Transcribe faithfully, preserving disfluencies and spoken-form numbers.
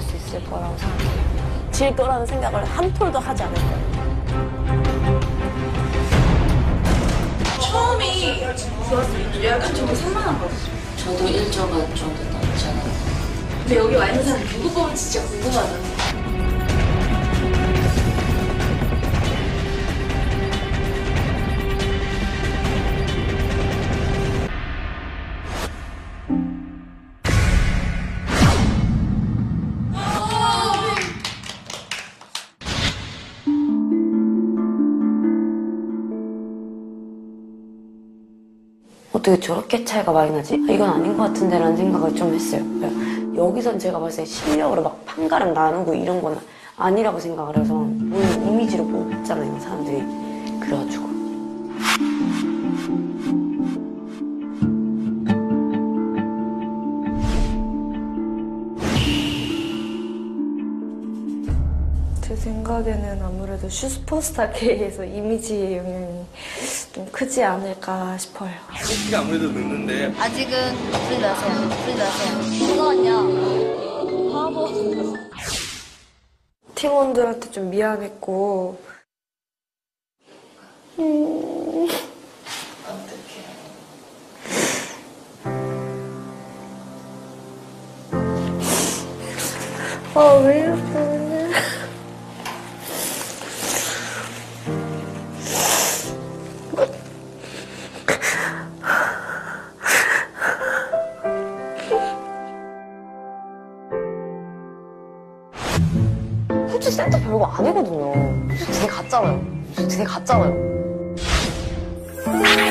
수 있을 거라고 생각해요. 질 거라는 생각을 한 톨도 하지 않을 거예요. 처음이 좋았어요. 약간 좀 산만하거든요. 저도 일 조가 좀 더 낫잖아요. 근데 여기 와 있는 사람 누구 보면 진짜 궁금하다. 어떻게 저렇게 차이가 많이 나지? 아, 이건 아닌 것 같은데 라는 생각을 좀 했어요. 여기선 제가 봤을 때 실력으로 막 판가름 나누고 이런 건 아니라고 생각을 해서 오늘 이미지로 뽑잖아요, 사람들이. 그래가지고. 제 생각에는 아무래도 슈퍼스타 K에서 이미지의 영향이 좀 크지 않을까 싶어요. 키가 아무래도 늦는데 아직은 불이 나세요. 불이 나세요. 잠깐만요. 바보. 팀원들한테 좀 미안했고 음... 아, 왜 이렇게 솔직히 센터 별거 아니거든요. 솔직히 되게 같잖아요. 솔직히 되게 같잖아요.